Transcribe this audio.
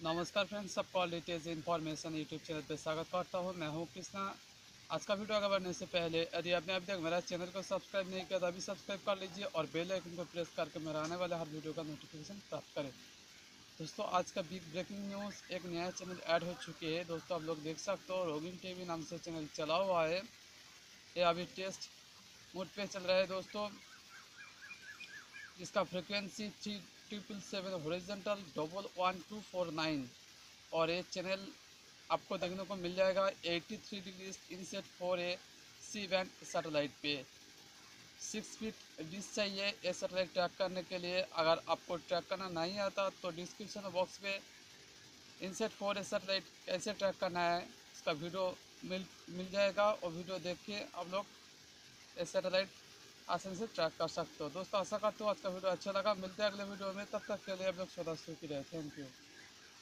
नमस्कार फ्रेंड्स, सबको latest information YouTube channel पर स्वागत करता हूं। मैं हूं कृष्णा। आज का वीडियो आगे बढ़ने से पहले यदि आपने अभी तक मेरा चैनल को सब्सक्राइब नहीं किया तो अभी सब्सक्राइब कर लीजिए और बेल आइकन को प्रेस करके मेरे आने वाले हर वीडियो का नोटिफिकेशन प्राप्त करें। दोस्तों, आज का बिग ब्रेकिंग न्यूज़, एक नया चैनल ऐड हो चुकी है। दोस्तों, आप लोग देख सकते हो, रोगिंग टीवी नाम से चैनल चला हुआ है। ये अभी टेस्ट मोड पे चल रहा है दोस्तों। जिसका फ्रिक्वेंसी 3777 हॉरिजॉन्टल 11249 और ये चैनल आपको देखने को मिल जाएगा 83 degree INSAT four A C band satellite पे। 6 फीट डिश चाहिए ये सैटेलाइट ट्रैक करने के लिए। अगर आपको ट्रैक करना नहीं आता तो डिस्क्रिप्शन बॉक्स पे इनसेट फॉर ए सैटेलाइट कैसे ट्रैक करना है इसका वीडियो मिल जाएगा, और वीडियो देख के आप लोग ये सैटेलाइट आसानी से ट्रैक कर सकते हो। दोस्तों, आशा करते हो आज का वीडियो अच्छा लगा। मिलते हैं अगले वीडियो में, तब तक के लिए आप लोग सदा सुखी रहे। Thank you.